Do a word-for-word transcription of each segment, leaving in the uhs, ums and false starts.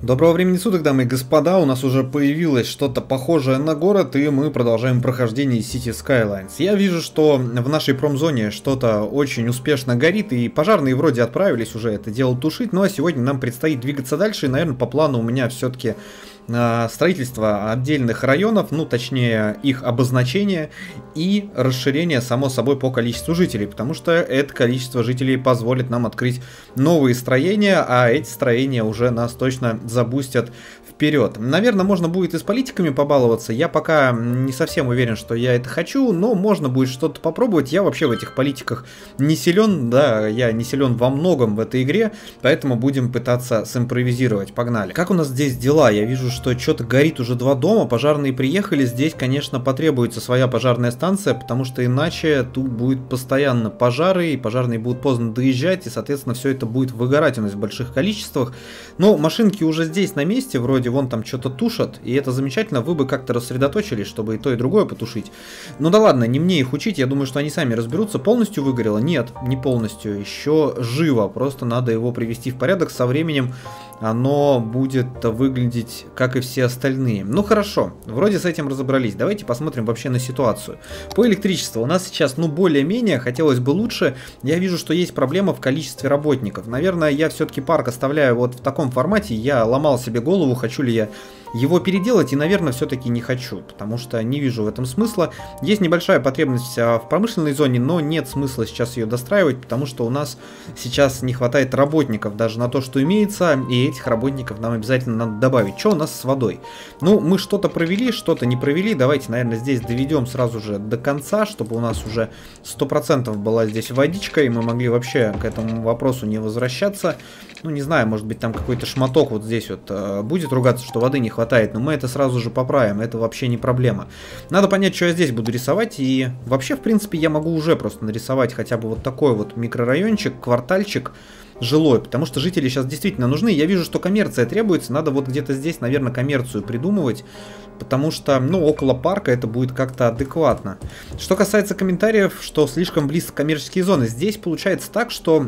Доброго времени суток, дамы и господа, у нас уже появилось что-то похожее на город, и мы продолжаем прохождение City Skylines. Я вижу, что в нашей промзоне что-то очень успешно горит, и пожарные вроде отправились уже это дело тушить, ну а сегодня нам предстоит двигаться дальше, и, наверное, по плану у меня все-таки э, строительство отдельных районов, ну точнее их обозначение и расширение, само собой, по количеству жителей, потому что это количество жителей позволит нам открыть новые строения, а эти строения уже нас точно забустят вперед. Наверное, можно будет и с политиками побаловаться. Я пока не совсем уверен, что я это хочу, но можно будет что-то попробовать. Я вообще в этих политиках не силен, да, я не силен во многом в этой игре, поэтому будем пытаться симпровизировать. Погнали. Как у нас здесь дела? Я вижу, что что-то горит уже два дома, пожарные приехали. Здесь, конечно, потребуется своя пожарная станция, потому что иначе тут будет постоянно пожары, и пожарные будут поздно доезжать, и, соответственно, все это будет выгорать у нас в больших количествах. Но машинки уже здесь на месте, вроде вон там что-то тушат, и это замечательно, вы бы как-то рассредоточились, чтобы и то, и другое потушить. Ну да ладно, не мне их учить, я думаю, что они сами разберутся. Полностью выгорело? Нет, не полностью, еще живо, просто надо его привести в порядок, со временем оно будет выглядеть как и все остальные. Ну хорошо, вроде с этим разобрались, давайте посмотрим вообще на ситуацию. По электричеству у нас сейчас, ну более-менее, хотелось бы лучше, я вижу, что есть проблема в количестве работников. Наверное, я все-таки парк оставляю вот в таком формате, я ломал себе голову, хочу ли я его переделать, и, наверное, все-таки не хочу, потому что не вижу в этом смысла. Есть небольшая потребность в промышленной зоне, но нет смысла сейчас ее достраивать, потому что у нас сейчас не хватает работников даже на то, что имеется, и этих работников нам обязательно надо добавить. Что у нас с водой? Ну, мы что-то провели, что-то не провели. Давайте, наверное, здесь доведем сразу же до конца, чтобы у нас уже сто процентов была здесь водичка, и мы могли вообще к этому вопросу не возвращаться. Ну, не знаю, может быть, там какой-то шматок вот здесь вот э, будет ругаться, что воды не хватает, но мы это сразу же поправим, это вообще не проблема. Надо понять, что я здесь буду рисовать, и вообще, в принципе, я могу уже просто нарисовать хотя бы вот такой вот микрорайончик, квартальчик жилой, потому что жители сейчас действительно нужны. Я вижу, что коммерция требуется, надо вот где-то здесь, наверное, коммерцию придумывать, потому что, ну, около парка это будет как-то адекватно. Что касается комментариев, что слишком близко коммерческие зоны, здесь получается так, что...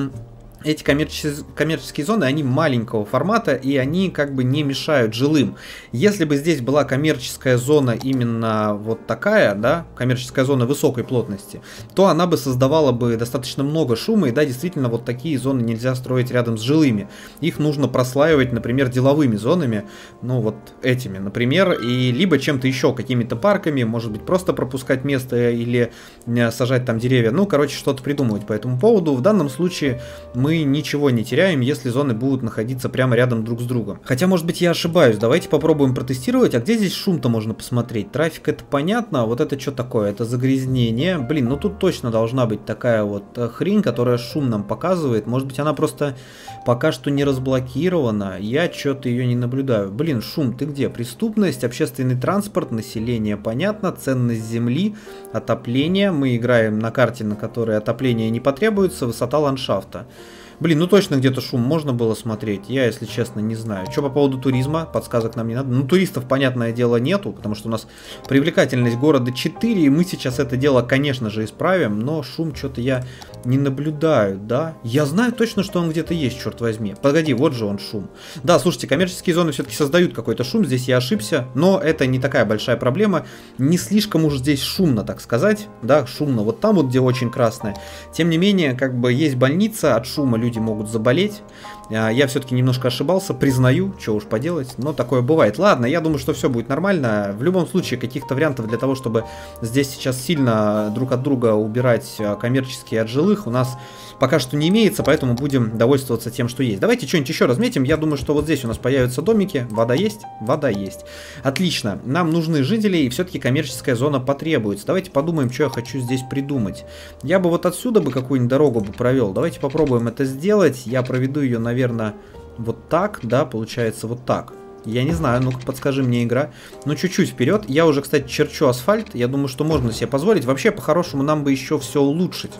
Эти коммерческие, коммерческие зоны, они маленького формата, и они как бы не мешают жилым. Если бы здесь была коммерческая зона именно вот такая, да, коммерческая зона высокой плотности, то она бы создавала бы достаточно много шума, и да, действительно, вот такие зоны нельзя строить рядом с жилыми. Их нужно прослаивать, например, деловыми зонами, ну вот этими, например, и либо чем-то еще, какими-то парками, может быть, просто пропускать место или сажать там деревья, ну, короче, что-то придумывать по этому поводу. В данном случае мы мы ничего не теряем, если зоны будут находиться прямо рядом друг с другом. Хотя, может быть, я ошибаюсь. Давайте попробуем протестировать. А где здесь шум-то можно посмотреть? Трафик — это понятно. А вот это что такое? Это загрязнение. Блин, ну тут точно должна быть такая вот хрень, которая шум нам показывает. Может быть, она просто пока что не разблокирована. Я что-то ее не наблюдаю. Блин, шум, ты где? Преступность, общественный транспорт, население, понятно. Ценность земли, отопление. Мы играем на карте, на которой отопление не потребуется. Высота ландшафта. Блин, ну точно где-то шум можно было смотреть, я, если честно, не знаю. Что по поводу туризма, подсказок нам не надо. Ну, туристов, понятное дело, нету, потому что у нас привлекательность города четыре, и мы сейчас это дело, конечно же, исправим, но шум что-то я не наблюдаю, да? Я знаю точно, что он где-то есть, черт возьми. Погоди, вот же он шум. Да, слушайте, коммерческие зоны все-таки создают какой-то шум, здесь я ошибся, но это не такая большая проблема. Не слишком уж здесь шумно, так сказать, да, шумно вот там вот, где очень красное. Тем не менее, как бы есть больница, от шума люди могут заболеть. Я все-таки немножко ошибался, признаю, что уж поделать, но такое бывает. Ладно, я думаю, что все будет нормально. В любом случае, каких-то вариантов для того, чтобы здесь сейчас сильно друг от друга убирать коммерческие от жилых, у нас пока что не имеется, поэтому будем довольствоваться тем, что есть. Давайте что-нибудь еще разметим. Я думаю, что вот здесь у нас появятся домики. Вода есть? Вода есть. Отлично. Нам нужны жители, и все-таки коммерческая зона потребуется. Давайте подумаем, что я хочу здесь придумать. Я бы вот отсюда бы какую-нибудь дорогу бы провел. Давайте попробуем это сделать. Я проведу ее, наверное, вот так, да, получается вот так. Я не знаю, ну-ка подскажи мне, игра. Ну, чуть-чуть вперед. Я уже, кстати, черчу асфальт. Я думаю, что можно себе позволить. Вообще, по-хорошему, нам бы еще все улучшить.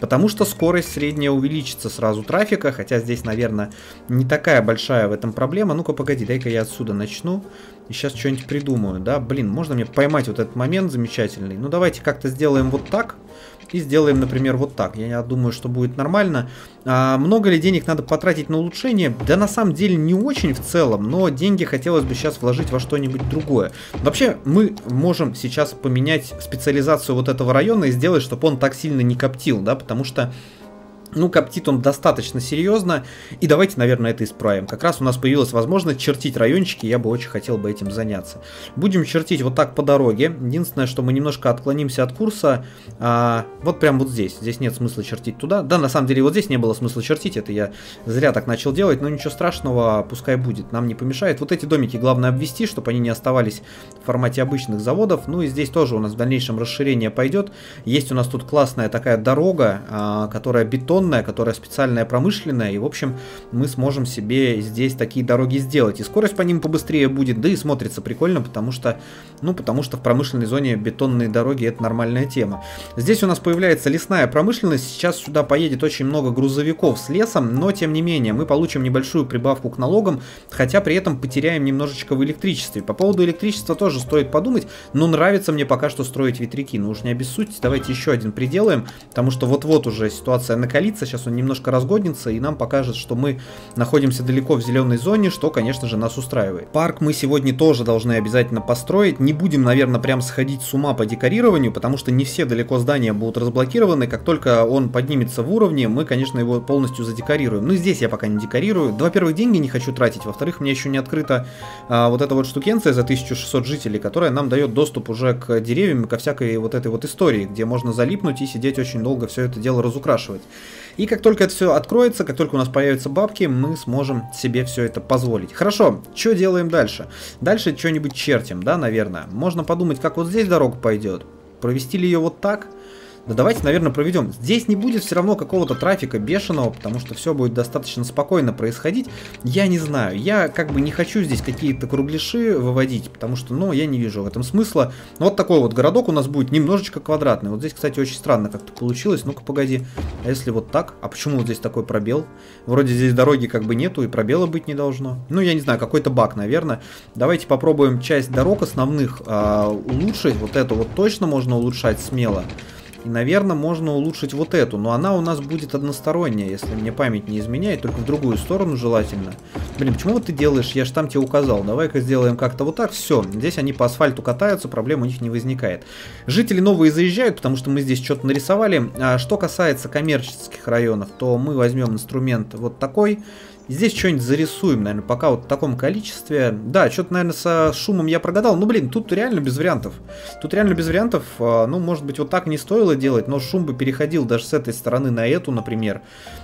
Потому что скорость средняя увеличится сразу трафика, хотя здесь, наверное, не такая большая в этом проблема. Ну-ка, погоди, дай-ка я отсюда начну. И сейчас что-нибудь придумаю, да? Блин, можно мне поймать вот этот момент замечательный? Ну, давайте как-то сделаем вот так. И сделаем, например, вот так. Я думаю, что будет нормально. А много ли денег надо потратить на улучшение? Да на самом деле не очень в целом, но деньги хотелось бы сейчас вложить во что-нибудь другое. Вообще мы можем сейчас поменять специализацию вот этого района и сделать, чтобы он так сильно не коптил, да, потому что... Ну, коптит он достаточно серьезно, и давайте, наверное, это исправим. Как раз у нас появилась возможность чертить райончики, я бы очень хотел бы этим заняться. Будем чертить вот так по дороге. Единственное, что мы немножко отклонимся от курса, а, вот прям вот здесь. Здесь нет смысла чертить туда. Да, на самом деле, вот здесь не было смысла чертить, это я зря так начал делать, но ничего страшного, пускай будет, нам не помешает. Вот эти домики главное обвести, чтобы они не оставались в формате обычных заводов. Ну и здесь тоже у нас в дальнейшем расширение пойдет. Есть у нас тут классная такая дорога, а, которая бетон, которая специальная, промышленная, и в общем мы сможем себе здесь такие дороги сделать, и скорость по ним побыстрее будет, да и смотрится прикольно, потому что, ну потому что в промышленной зоне бетонные дороги это нормальная тема. Здесь у нас появляется лесная промышленность, сейчас сюда поедет очень много грузовиков с лесом, но тем не менее мы получим небольшую прибавку к налогам, хотя при этом потеряем немножечко в электричестве. По поводу электричества тоже стоит подумать, но нравится мне пока что строить ветряки, ну уж не обессудьте, давайте еще один приделаем, потому что вот-вот уже ситуация накалится. Сейчас он немножко разгоднится и нам покажет, что мы находимся далеко в зеленой зоне, что, конечно же, нас устраивает. Парк мы сегодня тоже должны обязательно построить. Не будем, наверное, прям сходить с ума по декорированию, потому что не все далеко здания будут разблокированы. Как только он поднимется в уровне, мы, конечно, его полностью задекорируем. Ну, здесь я пока не декорирую. Да, во-первых, деньги не хочу тратить. Во-вторых, мне еще не открыта а, вот эта вот штукенция за тысячу шестьсот жителей, которая нам дает доступ уже к деревьям и ко всякой вот этой вот истории, где можно залипнуть и сидеть очень долго все это дело разукрашивать. И как только это все откроется, как только у нас появятся бабки, мы сможем себе все это позволить. Хорошо, что делаем дальше? Дальше что-нибудь чертим, да, наверное. Можно подумать, как вот здесь дорога пойдет. Провести ли ее вот так? Да давайте, наверное, проведем. Здесь не будет все равно какого-то трафика бешеного, потому что все будет достаточно спокойно происходить. Я не знаю, я как бы не хочу здесь какие-то кругляши выводить, потому что, ну, я не вижу в этом смысла. Но вот такой вот городок у нас будет немножечко квадратный. Вот здесь, кстати, очень странно как-то получилось. Ну-ка, погоди. А если вот так? А почему вот здесь такой пробел? Вроде здесь дороги как бы нету и пробела быть не должно. Ну, я не знаю, какой-то баг, наверное. Давайте попробуем часть дорог основных э, улучшить. Вот эту вот точно можно улучшать смело. И, наверное, можно улучшить вот эту, но она у нас будет односторонняя, если мне память не изменяет, только в другую сторону желательно. Блин, почему вот ты делаешь? Я же там тебе указал. Давай-ка сделаем как-то вот так. Все, здесь они по асфальту катаются, проблем у них не возникает. Жители новые заезжают, потому что мы здесь что-то нарисовали. А что касается коммерческих районов, то мы возьмем инструмент вот такой. Здесь что-нибудь зарисуем, наверное, пока вот в таком количестве. Да, что-то, наверное, со шумом я прогадал. Ну, блин, тут реально без вариантов. Тут реально без вариантов. Ну, может быть, вот так не стоило делать, но шум бы переходил даже с этой стороны на эту, например.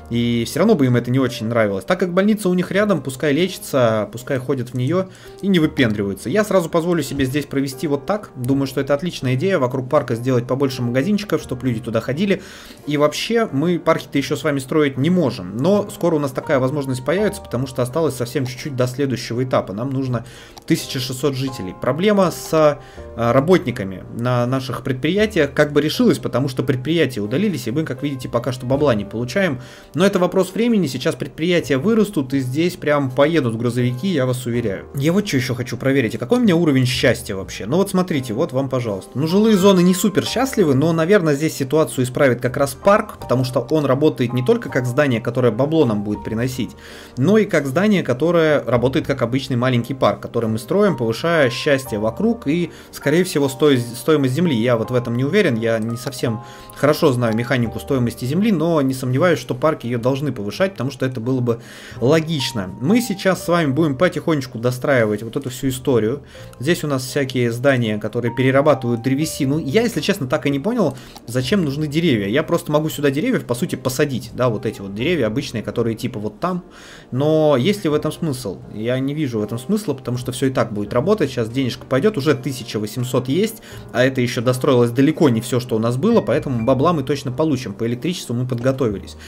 И все равно бы им это не очень нравилось. Так как больница у них рядом, пускай лечится, пускай ходят в нее и не выпендриваются. Я сразу позволю себе здесь провести вот так. Думаю, что это отличная идея. Вокруг парка сделать побольше магазинчиков, чтобы люди туда ходили. И вообще, мы парки-то еще с вами строить не можем. Но скоро у нас такая возможность появится, потому что осталось совсем чуть-чуть до следующего этапа. Нам нужно тысяча шестьсот жителей. Проблема с работниками на наших предприятиях как бы решилась, потому что предприятия удалились, и мы, как видите, пока что бабла не получаем. Но это вопрос времени, сейчас предприятия вырастут, и здесь прям поедут грузовики, я вас уверяю. Я вот что еще хочу проверить, а какой у меня уровень счастья вообще? Ну вот смотрите, вот вам, пожалуйста. Ну, жилые зоны не супер счастливы, но, наверное, здесь ситуацию исправит как раз парк, потому что он работает не только как здание, которое бабло нам будет приносить, но и как здание, которое работает как обычный маленький парк, который мы строим, повышая счастье вокруг и, скорее всего, сто... стоимость земли. Я вот в этом не уверен, я не совсем хорошо знаю механику стоимости земли, но не сомневаюсь, что парки ее должны повышать, потому что это было бы логично. Мы сейчас с вами будем потихонечку достраивать вот эту всю историю. Здесь у нас всякие здания, которые перерабатывают древесину. Я, если честно, так и не понял, зачем нужны деревья. Я просто могу сюда деревьев, по сути, посадить, да, вот эти вот деревья обычные, которые типа вот там. Но есть ли в этом смысл? Я не вижу в этом смысла, потому что все и так будет работать. Сейчас денежка пойдет, уже тысяча восемьсот есть, а это еще достроилось далеко не все, что у нас было, поэтому бабла мы точно получим. По электричеству мы подготовились. И глядя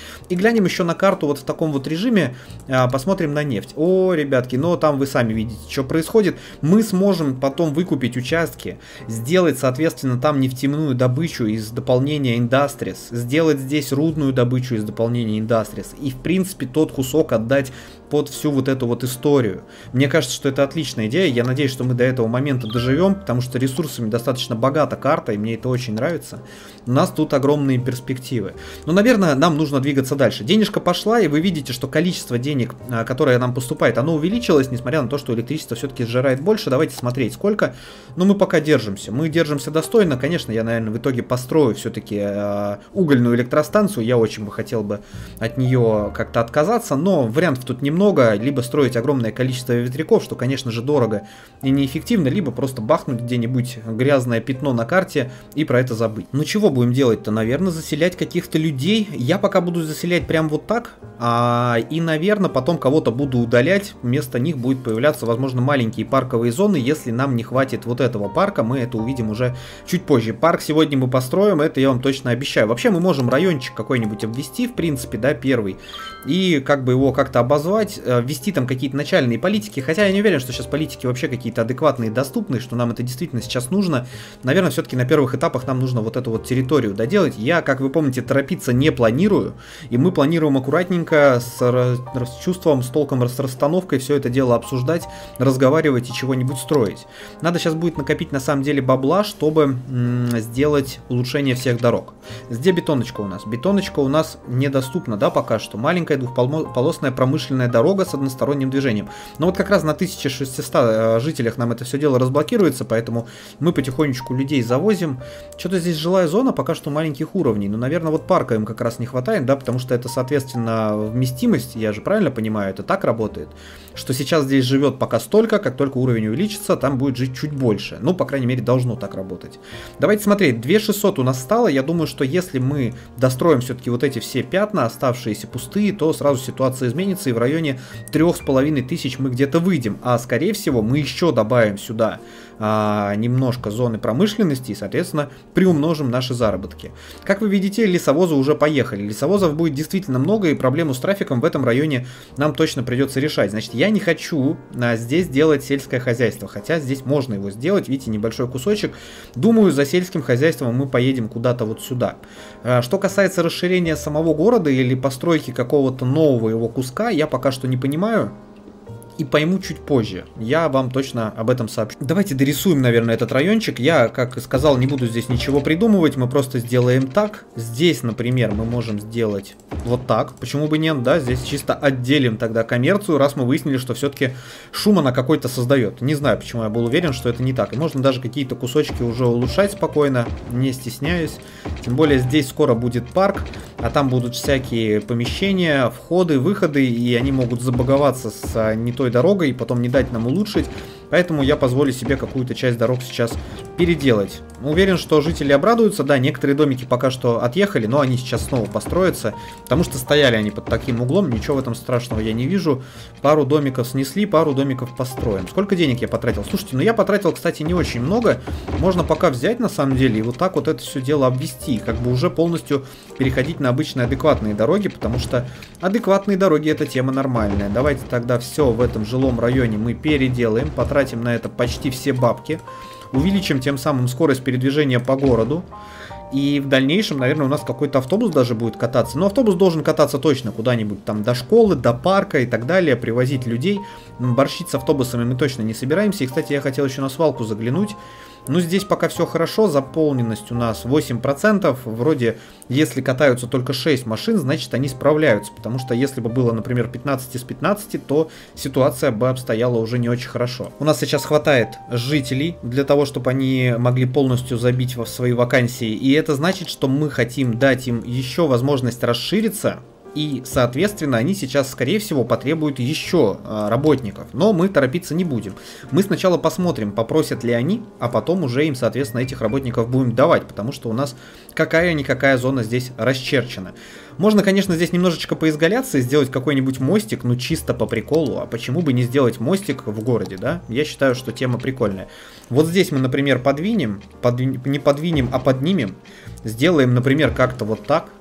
взглянем еще на карту вот в таком вот режиме, посмотрим на нефть. О, ребятки, но там вы сами видите, что происходит. Мы сможем потом выкупить участки, сделать, соответственно, там нефтяную добычу из дополнения Industries, сделать здесь рудную добычу из дополнения Industries и, в принципе, тот кусок отдать под всю вот эту вот историю. Мне кажется, что это отличная идея. Я надеюсь, что мы до этого момента доживем, потому что ресурсами достаточно богата карта, и мне это очень нравится. У нас тут огромные перспективы. Но, наверное, нам нужно двигаться дальше. Денежка пошла, и вы видите, что количество денег, которое нам поступает, оно увеличилось, несмотря на то, что электричество все-таки сжирает больше. Давайте смотреть, сколько. Но мы пока держимся. Мы держимся достойно. Конечно, я, наверное, в итоге построю все-таки э, угольную электростанцию. Я очень бы хотел бы от нее как-то отказаться, но вариантов тут немного. Много, либо строить огромное количество ветряков, что, конечно же, дорого и неэффективно, либо просто бахнуть где-нибудь грязное пятно на карте и про это забыть. Ну чего будем делать-то? Наверное, заселять каких-то людей. Я пока буду заселять прям вот так, а, и, наверное, потом кого-то буду удалять. Вместо них будет появляться, возможно, маленькие парковые зоны. Если нам не хватит вот этого парка, мы это увидим уже чуть позже. Парк сегодня мы построим, это я вам точно обещаю. Вообще мы можем райончик какой-нибудь обвести, в принципе, да, первый, и как бы его как-то обозвать, ввести там какие-то начальные политики, хотя я не уверен, что сейчас политики вообще какие-то адекватные и доступные, что нам это действительно сейчас нужно. Наверное, все-таки на первых этапах нам нужно вот эту вот территорию доделать. Я, как вы помните, торопиться не планирую, и мы планируем аккуратненько, с, с чувством, с толком, с расстановкой все это дело обсуждать, разговаривать и чего-нибудь строить. Надо сейчас будет накопить на самом деле бабла, чтобы сделать улучшение всех дорог. Где бетоночка у нас? Бетоночка у нас недоступна, да, пока что. Маленькая двухполосная промышленная дорога с односторонним движением. Но вот как раз на тысяче шестистах жителях нам это все дело разблокируется, поэтому мы потихонечку людей завозим. Что-то здесь жилая зона пока что маленьких уровней. Но, наверное, вот парка им как раз не хватает, да, потому что это, соответственно, вместимость, я же правильно понимаю, это так работает, что сейчас здесь живет пока столько, как только уровень увеличится, там будет жить чуть больше. Ну, по крайней мере, должно так работать. Давайте смотреть, две тысячи шестьсот у нас стало. Я думаю, что если мы достроим все-таки вот эти все пятна, оставшиеся пустые, то сразу ситуация изменится, и в районе трех с половиной тысяч мы где-то выйдем. А скорее всего мы еще добавим сюда а, немножко зоны промышленности и, соответственно, приумножим наши заработки. Как вы видите, лесовозы уже поехали. Лесовозов будет действительно много, и проблему с трафиком в этом районе нам точно придется решать. Значит, я не хочу а, здесь делать сельское хозяйство, хотя здесь можно его сделать. Видите, небольшой кусочек. Думаю, за сельским хозяйством мы поедем куда-то вот сюда. А, что касается расширения самого города или постройки какого-то нового его куска, я пока что не понимаю. И пойму чуть позже. Я вам точно об этом сообщу. Давайте дорисуем, наверное, этот райончик. Я, как и сказал, не буду здесь ничего придумывать. Мы просто сделаем так. Здесь, например, мы можем сделать вот так. Почему бы нет, да? Здесь чисто отделим тогда коммерцию, раз мы выяснили, что все-таки шум она какой-то создает. Не знаю, почему я был уверен, что это не так. И можно даже какие-то кусочки уже улучшать спокойно, не стесняюсь. Тем более здесь скоро будет парк, а там будут всякие помещения, входы, выходы, и они могут забаговаться с не той дорогой и потом не дать нам улучшить. Поэтому я позволю себе какую-то часть дорог сейчас переделать. Уверен, что жители обрадуются. Да, некоторые домики пока что отъехали, но они сейчас снова построятся, потому что стояли они под таким углом. Ничего в этом страшного я не вижу. Пару домиков снесли, пару домиков построим. Сколько денег я потратил? Слушайте, ну я потратил, кстати, не очень много. Можно пока взять, на самом деле, и вот так вот это все дело обвести. Как бы уже полностью переходить на обычные адекватные дороги, потому что адекватные дороги — это тема нормальная. Давайте тогда все в этом жилом районе мы переделаем, потратим на это почти все бабки. Увеличим тем самым скорость передвижения по городу. И в дальнейшем, наверное, у нас какой-то автобус даже будет кататься. Но автобус должен кататься точно куда-нибудь там до школы, до парка и так далее, привозить людей. Борщить с автобусами мы точно не собираемся. И, кстати, я хотел еще на свалку заглянуть. Ну, здесь пока все хорошо, заполненность у нас восемь процентов. Вроде, если катаются только шесть машин, значит, они справляются. Потому что если бы было, например, пятнадцать из пятнадцати, то ситуация бы обстояла уже не очень хорошо. У нас сейчас хватает жителей для того, чтобы они могли полностью забить в свои вакансии. И это значит, что мы хотим дать им еще возможность расшириться. И, соответственно, они сейчас, скорее всего, потребуют еще э, работников. Но мы торопиться не будем. Мы сначала посмотрим, попросят ли они, а потом уже им, соответственно, этих работников будем давать. Потому что у нас какая-никакая зона здесь расчерчена. Можно, конечно, здесь немножечко поизгаляться и сделать какой-нибудь мостик, ну чисто по приколу. А почему бы не сделать мостик в городе, да? Я считаю, что тема прикольная. Вот здесь мы, например, подвинем, подвинем, не подвинем, а поднимем. Сделаем, например, как-то вот так.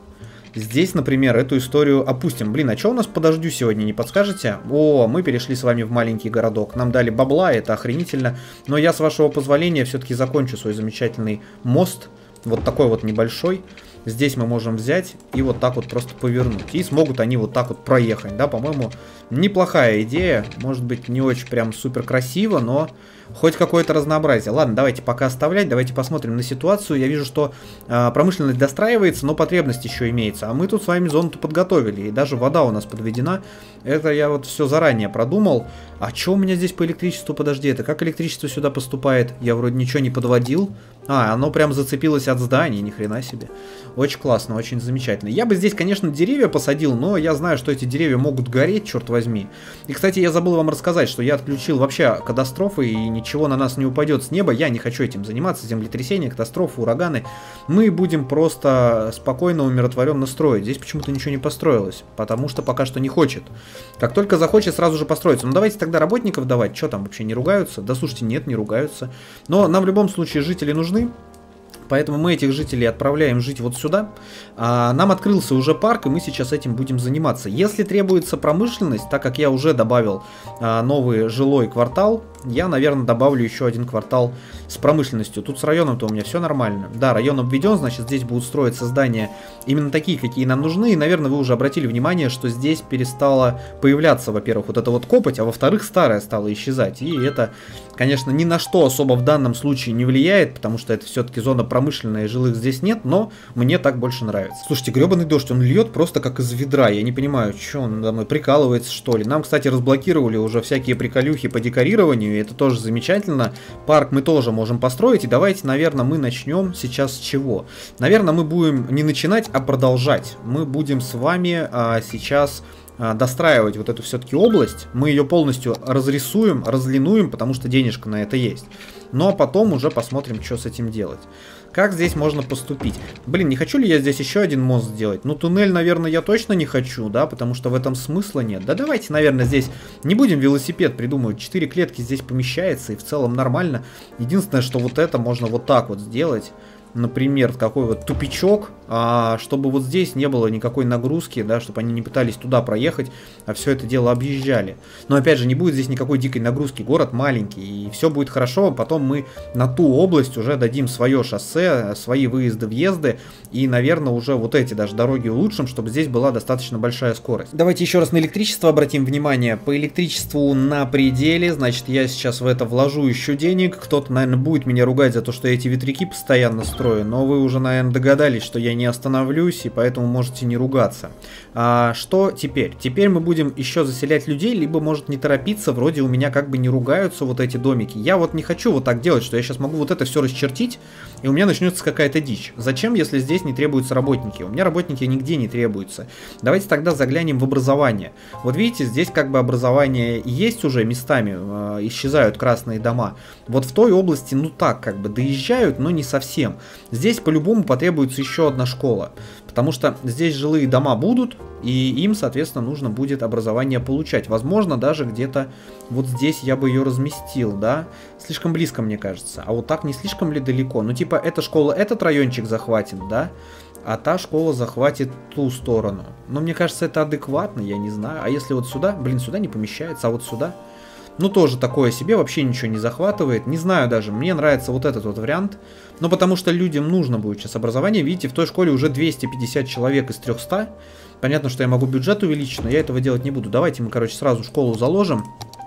Здесь, например, эту историю опустим. Блин, а что у нас по дождю сегодня, не подскажете? О, мы перешли с вами в маленький городок. Нам дали бабла, это охренительно. Но я, с вашего позволения, все-таки закончу свой замечательный мост. Вот такой вот небольшой. Здесь мы можем взять и вот так вот просто повернуть. И смогут они вот так вот проехать, да, по-моему, неплохая идея. Может быть, не очень прям супер красиво, но хоть какое-то разнообразие. Ладно, давайте пока оставлять, давайте посмотрим на ситуацию. Я вижу, что э, промышленность достраивается, но потребность еще имеется. А мы тут с вами зону-то подготовили, и даже вода у нас подведена. Это я вот все заранее продумал. А что у меня здесь по электричеству? Подожди, это как электричество сюда поступает? Я вроде ничего не подводил. А, оно прям зацепилось от здания, ни хрена себе. Очень классно, очень замечательно. Я бы здесь, конечно, деревья посадил, но я знаю, что эти деревья могут гореть, черт возьми. И, кстати, я забыл вам рассказать, что я отключил вообще катастрофы, и ничего на нас не упадет с неба. Я не хочу этим заниматься, землетрясения, катастрофы, ураганы. Мы будем просто спокойно, умиротворенно строить. Здесь почему-то ничего не построилось, потому что пока что не хочет. Как только захочет, сразу же построится. Ну, давайте тогда работников давать. Что там, вообще не ругаются? Да, слушайте, нет, не ругаются. Но нам в любом случае жители нужны. Поэтому мы этих жителей отправляем жить вот сюда. А, нам открылся уже парк, и мы сейчас этим будем заниматься. Если требуется промышленность, так как я уже добавил а, новый жилой квартал, я, наверное, добавлю еще один квартал с промышленностью. Тут с районом-то у меня все нормально. Да, район обведен, значит, здесь будут строиться здания именно такие, какие нам нужны. И, наверное, вы уже обратили внимание, что здесь перестала появляться, во-первых, вот эта вот копоть, а во-вторых, старая стала исчезать. И это, конечно, ни на что особо в данном случае не влияет, потому что это все-таки зона промышленная, и жилых здесь нет, но мне так больше нравится. Слушайте, гребаный дождь, он льет просто как из ведра. Я не понимаю, что он надо мной прикалывается, что ли. Нам, кстати, разблокировали уже всякие приколюхи по декорированию, и это тоже замечательно. Парк мы тоже можем построить, и давайте, наверное, мы начнем сейчас с чего? Наверное, мы будем не начинать, а продолжать. Мы будем с вами а, сейчас а, достраивать вот эту все-таки область. Мы ее полностью разрисуем, разлинуем, потому что денежка на это есть. Ну а потом уже посмотрим, что с этим делать. Как здесь можно поступить? Блин, не хочу ли я здесь еще один мост сделать? Ну, туннель, наверное, я точно не хочу, да, потому что в этом смысла нет. Да давайте, наверное, здесь не будем велосипед придумывать. Четыре клетки здесь помещается, и в целом нормально. Единственное, что вот это можно вот так вот сделать. Например, такой вот тупичок, а, чтобы вот здесь не было никакой нагрузки, да, чтобы они не пытались туда проехать, а все это дело объезжали. Но опять же, не будет здесь никакой дикой нагрузки, город маленький, и все будет хорошо. Потом мы на ту область уже дадим свое шоссе, свои выезды-въезды, и, наверное, уже вот эти даже дороги улучшим, чтобы здесь была достаточно большая скорость. Давайте еще раз на электричество обратим внимание. По электричеству на пределе, значит, я сейчас в это вложу еще денег. Кто-то, наверное, будет меня ругать за то, что я эти ветряки постоянно строю. Но вы уже, наверное, догадались, что я не остановлюсь, и поэтому можете не ругаться. А что теперь? Теперь мы будем еще заселять людей, либо, может, не торопиться, вроде у меня как бы не ругаются вот эти домики. Я вот не хочу вот так делать, что я сейчас могу вот это все расчертить, и у меня начнется какая-то дичь. Зачем, если здесь не требуются работники? У меня работники нигде не требуются. Давайте тогда заглянем в образование. Вот видите, здесь как бы образование есть уже местами, э, исчезают красные дома. Вот в той области, ну так, как бы доезжают, но не совсем. Здесь по-любому потребуется еще одна школа, потому что здесь жилые дома будут, и им, соответственно, нужно будет образование получать. Возможно, даже где-то вот здесь я бы ее разместил, да? Слишком близко, мне кажется. А вот так не слишком ли далеко? Ну, типа, эта школа этот райончик захватит, да? А та школа захватит ту сторону. Но мне кажется, это адекватно, я не знаю. А если вот сюда? Блин, сюда не помещается, а вот сюда? Ну, тоже такое себе, вообще ничего не захватывает. Не знаю даже, мне нравится вот этот вот вариант. Но потому что людям нужно будет сейчас образование. Видите, в той школе уже двести пятьдесят человек из трёхсот. Понятно, что я могу бюджет увеличить, но я этого делать не буду. Давайте мы, короче, сразу школу заложим.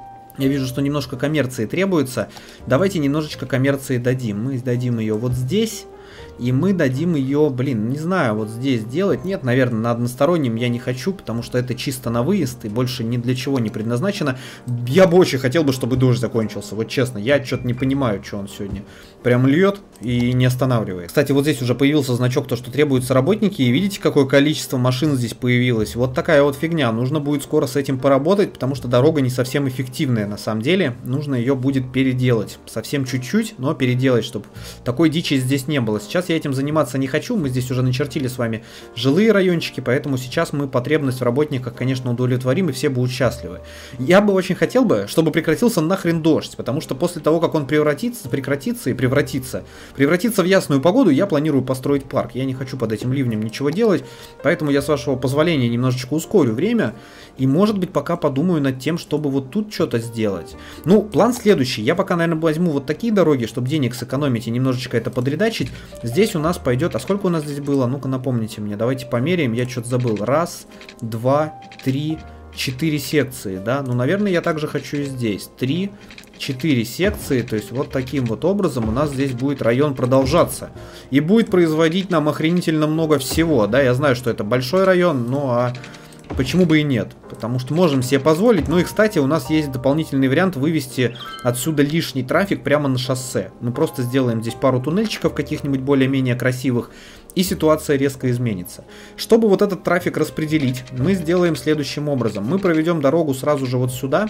Я вижу, что немножко коммерции требуется. Давайте немножечко коммерции дадим. Мы дадим ее вот здесь. И мы дадим ее, блин, не знаю, вот здесь делать. Нет, наверное, на одностороннем я не хочу, потому что это чисто на выезд и больше ни для чего не предназначено. Я бы очень хотел бы, чтобы дождь закончился. Вот честно, я что-то не понимаю, что он сегодня прям льет и не останавливает. Кстати, вот здесь уже появился значок, то, что требуются работники. И видите, какое количество машин здесь появилось. Вот такая вот фигня. Нужно будет скоро с этим поработать, потому что дорога не совсем эффективная на самом деле. Нужно ее будет переделать. Совсем чуть-чуть, но переделать, чтобы такой дичи здесь не было. Сейчас я этим заниматься не хочу. Мы здесь уже начертили с вами жилые райончики, поэтому сейчас мы потребность в работниках, конечно, удовлетворим, и все будут счастливы. Я бы очень хотел бы, чтобы прекратился нахрен дождь, потому что после того, как он превратится, прекратится и превратится, превратится в ясную погоду, я планирую построить парк. Я не хочу под этим ливнем ничего делать, поэтому я, с вашего позволения, немножечко ускорю время, и, может быть, пока подумаю над тем, чтобы вот тут что-то сделать. Ну, план следующий. Я пока, наверное, возьму вот такие дороги, чтобы денег сэкономить и немножечко это подредачить. Здесь у нас пойдет... А сколько у нас здесь было? Ну-ка, напомните мне. Давайте померяем. Я что-то забыл. Раз, два, три, четыре секции, да? Ну, наверное, я также хочу и здесь. Три, четыре секции. То есть вот таким вот образом у нас здесь будет район продолжаться. И будет производить нам охренительно много всего, да? Я знаю, что это большой район, ну а... Почему бы и нет? Потому что можем себе позволить. Ну и, кстати, у нас есть дополнительный вариант вывести отсюда лишний трафик прямо на шоссе. Мы просто сделаем здесь пару туннельчиков каких-нибудь более-менее красивых, и ситуация резко изменится. Чтобы вот этот трафик распределить, мы сделаем следующим образом. Мы проведем дорогу сразу же вот сюда.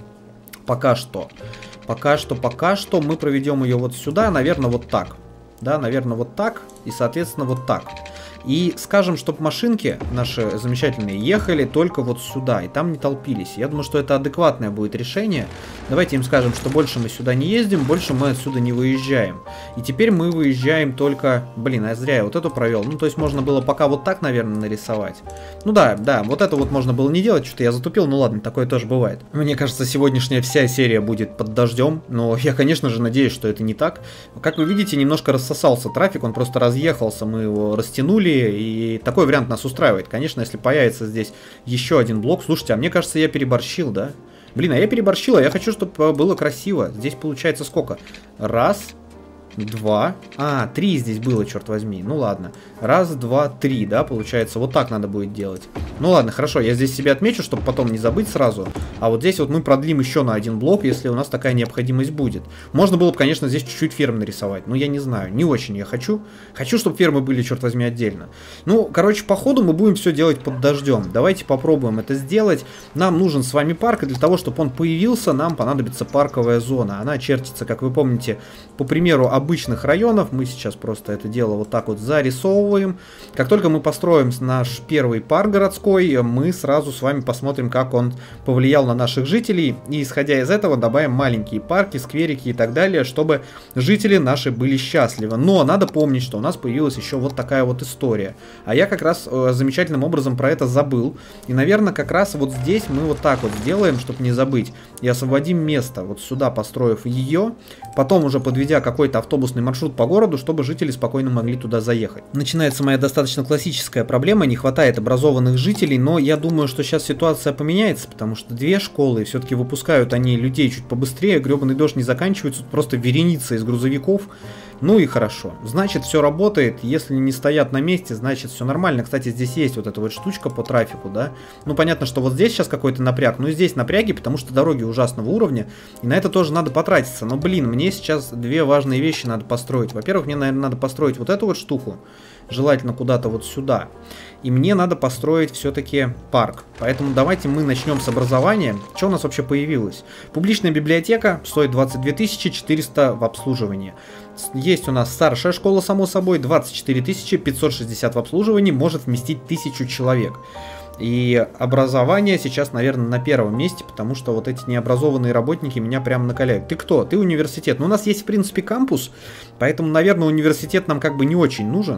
Пока что. Пока что, пока что мы проведем ее вот сюда, наверное, вот так. Да, наверное, вот так. И, соответственно, вот так. И скажем, чтобы машинки наши замечательные ехали только вот сюда, и там не толпились. Я думаю, что это адекватное будет решение. Давайте им скажем, что больше мы сюда не ездим, больше мы отсюда не выезжаем. И теперь мы выезжаем только... Блин, а зря я вот эту провел. Ну, то есть можно было пока вот так, наверное, нарисовать. Ну да, да, вот это вот можно было не делать, что-то я затупил. Ну ладно, такое тоже бывает. Мне кажется, сегодняшняя вся серия будет под дождем, но я, конечно же, надеюсь, что это не так. Как вы видите, немножко рассосался трафик, он просто разъехался, мы его растянули. И такой вариант нас устраивает. Конечно, если появится здесь еще один блок. Слушайте, а мне кажется, я переборщил, да? Блин, а я переборщил, а я хочу, чтобы было красиво. Здесь получается сколько? Раз, два. А, три здесь было, черт возьми. Ну ладно. Раз, два, три, да, получается. Вот так надо будет делать. Ну ладно, хорошо, я здесь себе отмечу, чтобы потом не забыть сразу. А вот здесь вот мы продлим еще на один блок, если у нас такая необходимость будет. Можно было бы, конечно, здесь чуть-чуть ферм нарисовать. Но я не знаю, не очень я хочу. Хочу, чтобы фермы были, черт возьми, отдельно. Ну, короче, по ходу мы будем все делать под дождем. Давайте попробуем это сделать. Нам нужен с вами парк, и для того, чтобы он появился, нам понадобится парковая зона. Она чертится, как вы помните, по примеру обычных районов. Мы сейчас просто это дело вот так вот зарисовываем. Как только мы построим наш первый парк городской, мы сразу с вами посмотрим, как он повлиял на наших жителей. И исходя из этого добавим маленькие парки, скверики и так далее, чтобы жители наши были счастливы. Но надо помнить, что у нас появилась еще вот такая вот история. А я как раз э, замечательным образом про это забыл. И, наверное, как раз вот здесь мы вот так вот сделаем, чтобы не забыть. И освободим место, вот сюда построив ее. Потом уже подведя какой-то автобусный маршрут по городу, чтобы жители спокойно могли туда заехать. Начинается моя достаточно классическая проблема. Не хватает образованных жителей. Но я думаю, что сейчас ситуация поменяется, потому что две школы, все-таки выпускают они людей чуть побыстрее, гребаный дождь не заканчивается, просто вереница из грузовиков. Ну и хорошо. Значит, все работает. Если не стоят на месте, значит, все нормально. Кстати, здесь есть вот эта вот штучка по трафику, да. Ну, понятно, что вот здесь сейчас какой-то напряг. Ну, и здесь напряги, потому что дороги ужасного уровня. И на это тоже надо потратиться. Но, блин, мне сейчас две важные вещи надо построить. Во-первых, мне, наверное, надо построить вот эту вот штуку. Желательно куда-то вот сюда. И мне надо построить все-таки парк. Поэтому давайте мы начнем с образования. Что у нас вообще появилось? Публичная библиотека стоит двадцать две тысячи четыреста в обслуживании. Есть у нас старшая школа, само собой, двадцать четыре тысячи пятьсот шестьдесят в обслуживании, может вместить тысячу человек. И образование сейчас, наверное, на первом месте, потому что вот эти необразованные работники меня прям накаляют. Ты кто? Ты университет. Ну, у нас есть, в принципе, кампус, поэтому, наверное, университет нам как бы не очень нужен.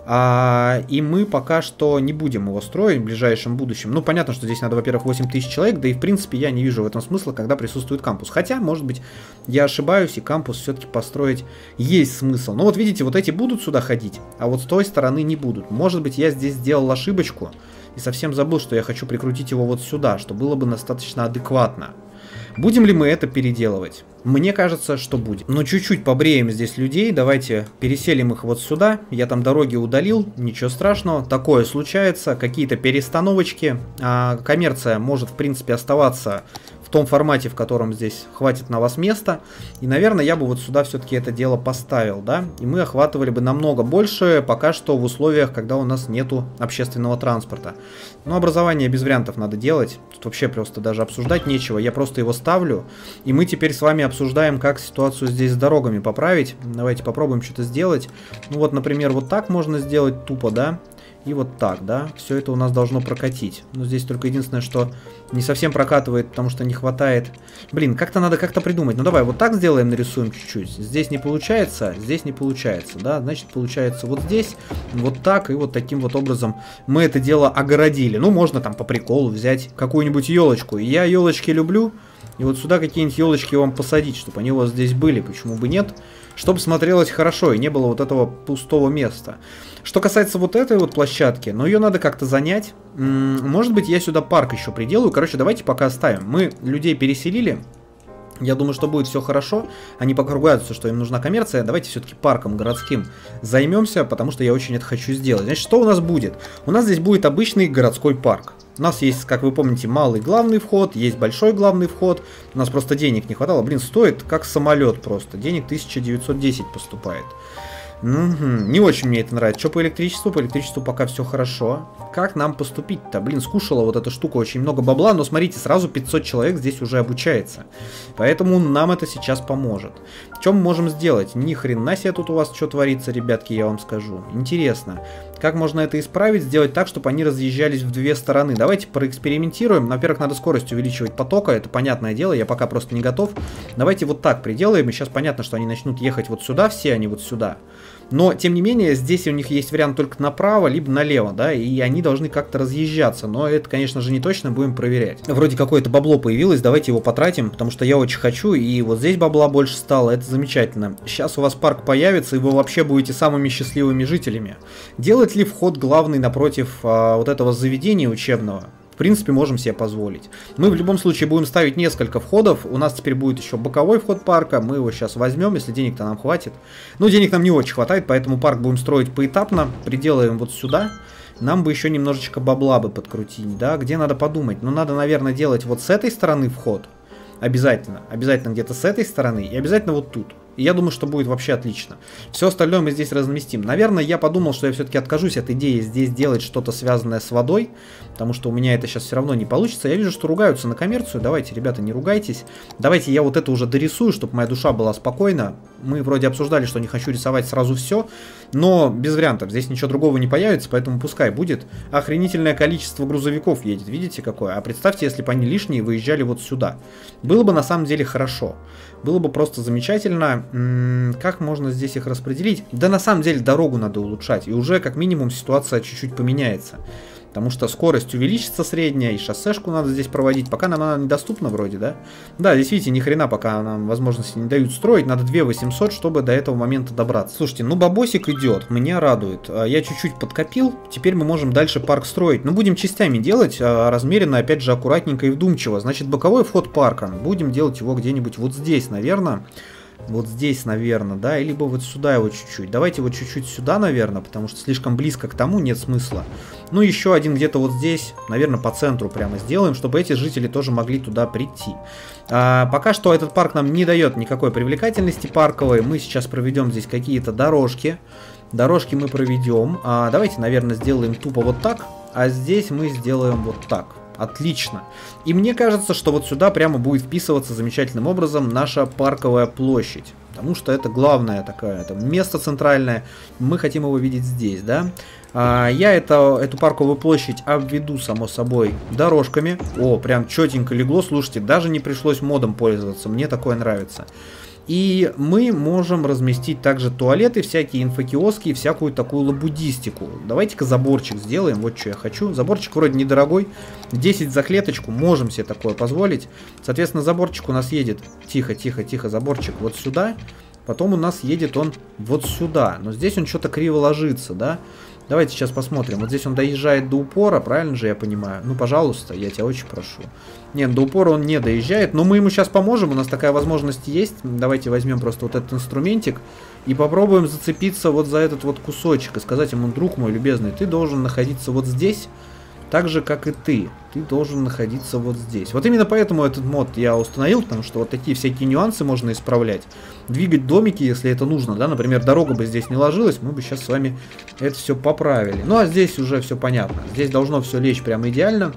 А, и мы пока что не будем его строить в ближайшем будущем. Ну, понятно, что здесь надо, во-первых, восемь тысяч человек, да и, в принципе, я не вижу в этом смысла, когда присутствует кампус. Хотя, может быть, я ошибаюсь, и кампус все-таки построить есть смысл. Но вот видите, вот эти будут сюда ходить, а вот с той стороны не будут. Может быть, я здесь сделал ошибочку и совсем забыл, что я хочу прикрутить его вот сюда, что было бы достаточно адекватно. Будем ли мы это переделывать? Мне кажется, что будем. Но чуть-чуть побреем здесь людей. Давайте переселим их вот сюда. Я там дороги удалил. Ничего страшного. Такое случается. Какие-то перестановочки. А коммерция может, в принципе, оставаться в том формате, в котором здесь хватит на вас места. И, наверное, я бы вот сюда все-таки это дело поставил, да. И мы охватывали бы намного больше, пока что в условиях, когда у нас нету общественного транспорта. Но образование без вариантов надо делать. Тут вообще просто даже обсуждать нечего. Я просто его ставлю. И мы теперь с вами обсуждаем, как ситуацию здесь с дорогами поправить. Давайте попробуем что-то сделать. Ну вот, например, вот так можно сделать тупо, да. И вот так, да, все это у нас должно прокатить. Но здесь только единственное, что не совсем прокатывает, потому что не хватает. Блин, как-то надо как-то придумать. Ну давай вот так сделаем, нарисуем чуть-чуть. Здесь не получается, здесь не получается, да. Значит, получается вот здесь, вот так и вот таким вот образом мы это дело огородили. Ну, можно там по приколу взять какую-нибудь елочку. Я елочки люблю. И вот сюда какие-нибудь елочки вам посадить, чтобы они у вас здесь были, почему бы нет. Чтобы смотрелось хорошо и не было вот этого пустого места. Что касается вот этой вот площадки, но ее надо как-то занять. Может быть, я сюда парк еще приделаю. Короче, давайте пока оставим. Мы людей переселили. Я думаю, что будет все хорошо. Они пока ругаются, что им нужна коммерция. Давайте все-таки парком городским займемся, потому что я очень это хочу сделать. Значит, что у нас будет? У нас здесь будет обычный городской парк. У нас есть, как вы помните, малый главный вход, есть большой главный вход. У нас просто денег не хватало. Блин, стоит как самолет просто. Денег тысяча девятьсот десять поступает. Угу. Не очень мне это нравится. Что по электричеству? По электричеству пока все хорошо. Как нам поступить-то? Блин, скушала вот эта штука очень много бабла, но смотрите, сразу пятьсот человек здесь уже обучается. Поэтому нам это сейчас поможет. Что мы можем сделать? Ни хрена себе тут у вас что творится, ребятки, я вам скажу. Интересно. Как можно это исправить? Сделать так, чтобы они разъезжались в две стороны. Давайте проэкспериментируем. Во-первых, надо скорость увеличивать потока. Это понятное дело, я пока просто не готов. Давайте вот так приделаем. И сейчас понятно, что они начнут ехать вот сюда все, а не вот сюда. Но, тем не менее, здесь у них есть вариант только направо, либо налево, да, и они должны как-то разъезжаться, но это, конечно же, не точно, будем проверять. Вроде какое-то бабло появилось, давайте его потратим, потому что я очень хочу, и вот здесь бабла больше стало, это замечательно. Сейчас у вас парк появится, и вы вообще будете самыми счастливыми жителями. Делать ли вход главный напротив а, вот этого заведения учебного? В принципе, можем себе позволить. Мы в любом случае будем ставить несколько входов. У нас теперь будет еще боковой вход парка. Мы его сейчас возьмем, если денег-то нам хватит. Но денег нам не очень хватает, поэтому парк будем строить поэтапно. Приделаем вот сюда. Нам бы еще немножечко бабла бы подкрутить, да? Где надо подумать? Ну, надо, наверное, делать вот с этой стороны вход. Обязательно. Обязательно где-то с этой стороны. И обязательно вот тут. И я думаю, что будет вообще отлично. Все остальное мы здесь разместим. Наверное, я подумал, что я все-таки откажусь от идеи здесь делать что-то связанное с водой. Потому что у меня это сейчас все равно не получится. Я вижу, что ругаются на коммерцию. Давайте, ребята, не ругайтесь. Давайте я вот это уже дорисую, чтобы моя душа была спокойна. Мы вроде обсуждали, что не хочу рисовать сразу все. Но без вариантов. Здесь ничего другого не появится, поэтому пускай будет. Охренительное количество грузовиков едет. Видите, какое? А представьте, если бы они лишние выезжали вот сюда. Было бы на самом деле хорошо. Было бы просто замечательно. М-м, как можно здесь их распределить? Да на самом деле дорогу надо улучшать. И уже как минимум ситуация чуть-чуть поменяется. Потому что скорость увеличится средняя, и шоссешку надо здесь проводить. Пока нам она недоступна вроде, да? Да, здесь видите, ни хрена пока нам возможности не дают строить. Надо две тысячи восемьсот, чтобы до этого момента добраться. Слушайте, ну бабосик идет, меня радует. Я чуть-чуть подкопил, теперь мы можем дальше парк строить. Но будем частями делать, размеренно, опять же, аккуратненько и вдумчиво. Значит, боковой вход парка. Будем делать его где-нибудь вот здесь, наверное. Вот здесь, наверное, да, либо вот сюда его чуть-чуть. Давайте вот чуть-чуть сюда, наверное, потому что слишком близко к тому нет смысла. Ну, еще один где-то вот здесь, наверное, по центру прямо сделаем, чтобы эти жители тоже могли туда прийти. А, пока что этот парк нам не дает никакой привлекательности парковой. Мы сейчас проведем здесь какие-то дорожки. Дорожки мы проведем. А, давайте, наверное, сделаем тупо вот так, а здесь мы сделаем вот так. Отлично. И мне кажется, что вот сюда прямо будет вписываться замечательным образом наша парковая площадь. Потому что это главное такое, это место центральное. Мы хотим его видеть здесь, да. А, я это, эту парковую площадь обведу, само собой, дорожками. О, прям четенько легло, слушайте, даже не пришлось модом пользоваться. Мне такое нравится. И мы можем разместить также туалеты, всякие инфокиоски и всякую такую лабудистику. Давайте-ка заборчик сделаем, вот что я хочу. Заборчик вроде недорогой, десять за клеточку, можем себе такое позволить. Соответственно, заборчик у нас едет, тихо, тихо, тихо, заборчик вот сюда. Потом у нас едет он вот сюда, но здесь он что-то криво ложится, да. Давайте сейчас посмотрим. Вот здесь он доезжает до упора, правильно же я понимаю? Ну, пожалуйста, я тебя очень прошу. Нет, до упора он не доезжает, но мы ему сейчас поможем, у нас такая возможность есть. Давайте возьмем просто вот этот инструментик и попробуем зацепиться вот за этот вот кусочек и сказать ему: друг мой любезный, ты должен находиться вот здесь. так же, как и ты. Ты должен находиться вот здесь. Вот именно поэтому этот мод я установил, потому что вот такие всякие нюансы можно исправлять. Двигать домики, если это нужно, да, например, дорога бы здесь не ложилась, мы бы сейчас с вами это все поправили. Ну, а здесь уже все понятно. Здесь должно все лечь прямо идеально.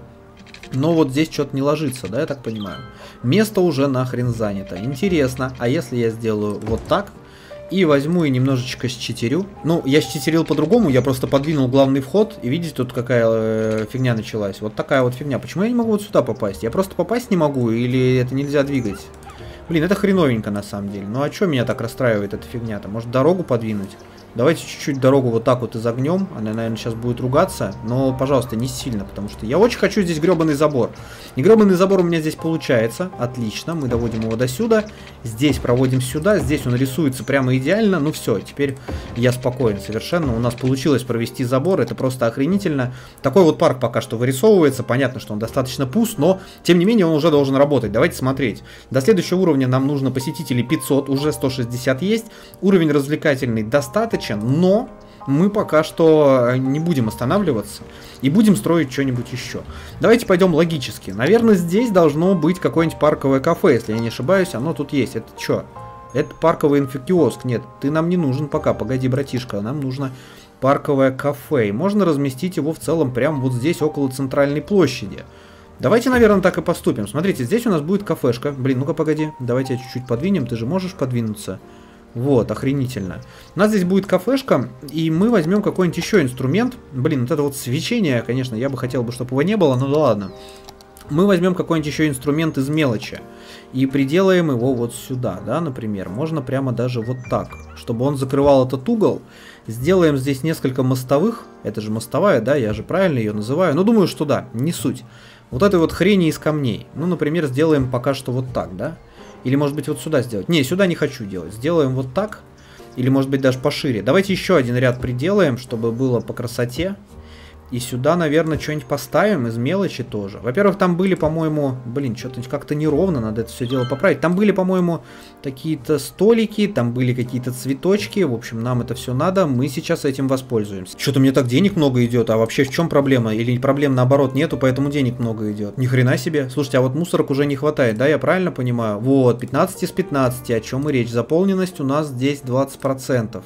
Но вот здесь что-то не ложится, да, я так понимаю. Место уже нахрен занято. Интересно, а если я сделаю вот так? И возьму и немножечко считерю. Ну, я считерил по-другому, я просто подвинул главный вход. И видите, тут какая э, фигня началась. Вот такая вот фигня. Почему я не могу вот сюда попасть? Я просто попасть не могу или это нельзя двигать? Блин, это хреновенько на самом деле. Ну а что меня так расстраивает эта фигня-то? Может дорогу подвинуть? Давайте чуть-чуть дорогу вот так вот изогнем. Она, наверное, сейчас будет ругаться. Но, пожалуйста, не сильно, потому что я очень хочу здесь гребаный забор. И гребаный забор у меня здесь получается. Отлично. Мы доводим его до сюда. Здесь проводим сюда. Здесь он рисуется прямо идеально. Ну все, теперь я спокоен совершенно. У нас получилось провести забор. Это просто охренительно. Такой вот парк пока что вырисовывается. Понятно, что он достаточно пуст, но, тем не менее, он уже должен работать. Давайте смотреть. До следующего уровня нам нужно посетителей пятьсот. Уже сто шестьдесят есть. Уровень развлекательный достаточно. Но мы пока что не будем останавливаться и будем строить что-нибудь еще. Давайте пойдем логически. Наверное, здесь должно быть какое-нибудь парковое кафе, если я не ошибаюсь. Оно тут есть. Это что? Это парковый инфокиоск. Нет, ты нам не нужен пока. Погоди, братишка, нам нужно парковое кафе. И можно разместить его в целом прямо вот здесь, около центральной площади. Давайте, наверное, так и поступим. Смотрите, здесь у нас будет кафешка. Блин, ну-ка, погоди. Давайте чуть-чуть подвинем. Ты же можешь подвинуться? Вот, охренительно. У нас здесь будет кафешка, и мы возьмем какой-нибудь еще инструмент. Блин, вот это вот свечение, конечно, я бы хотел, бы, чтобы его не было, но да ладно. Мы возьмем какой-нибудь еще инструмент из мелочи и приделаем его вот сюда, да, например. Можно прямо даже вот так, чтобы он закрывал этот угол. Сделаем здесь несколько мостовых. Это же мостовая, да, я же правильно ее называю. Ну, думаю, что да, не суть. Вот этой вот хрени из камней. Ну, например, сделаем пока что вот так, да. Или, может быть, вот сюда сделать? Не, сюда не хочу делать. Сделаем вот так. Или, может быть, даже пошире. Давайте еще один ряд приделаем, чтобы было по красоте. И сюда, наверное, что-нибудь поставим из мелочи тоже. Во-первых, там были, по-моему... Блин, что-то как-то неровно, надо это все дело поправить. Там были, по-моему, какие-то столики, там были какие-то цветочки. В общем, нам это все надо. Мы сейчас этим воспользуемся. Что-то мне так денег много идет. А вообще в чем проблема? Или проблем наоборот нету, поэтому денег много идет? Ни хрена себе. Слушайте, а вот мусорок уже не хватает, да? Я правильно понимаю? Вот, пятнадцать из пятнадцати. О чем и речь? Заполненность у нас здесь двадцать процентов.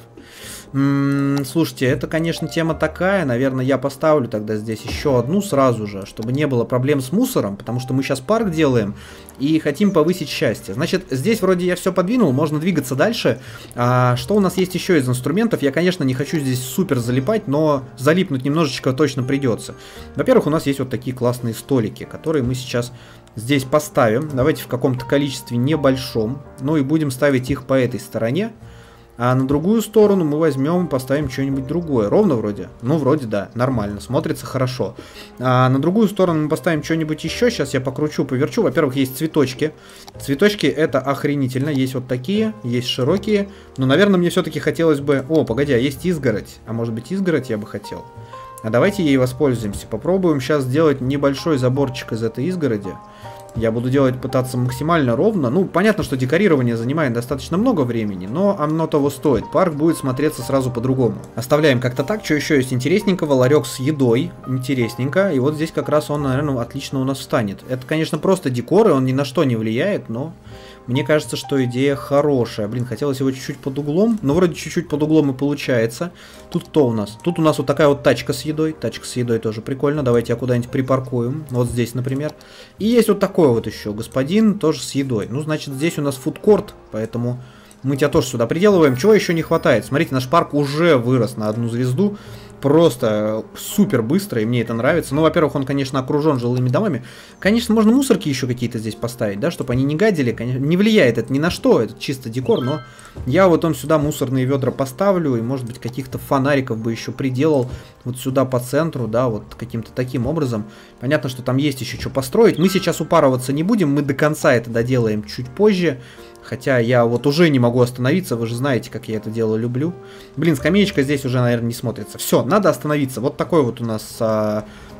М-м, слушайте, это, конечно, тема такая. Наверное, я поставлю тогда здесь еще одну сразу же, чтобы не было проблем с мусором, потому что мы сейчас парк делаем и хотим повысить счастье. Значит, здесь вроде я все подвинул, можно двигаться дальше. А что у нас есть еще из инструментов? Я, конечно, не хочу здесь супер залипать, но залипнуть немножечко точно придется. Во-первых, у нас есть вот такие классные столики, которые мы сейчас здесь поставим. Давайте в каком-то количестве небольшом. Ну и будем ставить их по этой стороне. А на другую сторону мы возьмем и поставим что-нибудь другое. Ровно вроде? Ну, вроде да, нормально, смотрится хорошо. А на другую сторону мы поставим что-нибудь еще. Сейчас я покручу, поверчу. Во-первых, есть цветочки. Цветочки это охренительно. Есть вот такие, есть широкие. Но, наверное, мне все-таки хотелось бы... О, погоди, а есть изгородь. А может быть, изгородь я бы хотел. А давайте ей воспользуемся. Попробуем сейчас сделать небольшой заборчик из этой изгороди. Я буду делать, пытаться максимально ровно. Ну, понятно, что декорирование занимает достаточно много времени, но оно того стоит. Парк будет смотреться сразу по-другому. Оставляем как-то так. Что еще есть интересненького? Ларек с едой. Интересненько. И вот здесь как раз он, наверное, отлично у нас встанет. Это, конечно, просто декор, и он ни на что не влияет, но... Мне кажется, что идея хорошая. Блин, хотелось его чуть-чуть под углом. Но вроде чуть-чуть под углом и получается. Тут кто у нас? Тут у нас вот такая вот тачка с едой. Тачка с едой тоже прикольно. Давайте я куда-нибудь припаркуем. Вот здесь, например. И есть вот такой вот еще господин, тоже с едой. Ну, значит, здесь у нас фудкорт, поэтому мы тебя тоже сюда приделываем. Чего еще не хватает? Смотрите, наш парк уже вырос на одну звезду. Просто супер быстро, и мне это нравится. Ну, во-первых, он, конечно, окружен жилыми домами. Конечно, можно мусорки еще какие-то здесь поставить, да, чтобы они не гадили. Конечно, не влияет это ни на что, это чисто декор, но я вот он сюда мусорные ведра поставлю, и, может быть, каких-то фонариков бы еще приделал вот сюда по центру, да, вот каким-то таким образом. Понятно, что там есть еще что построить. Мы сейчас упарываться не будем, мы до конца это доделаем чуть позже. Хотя я вот уже не могу остановиться, вы же знаете, как я это дело люблю. Блин, скамеечка здесь уже, наверное, не смотрится. Все, надо остановиться. Вот такой вот у нас а,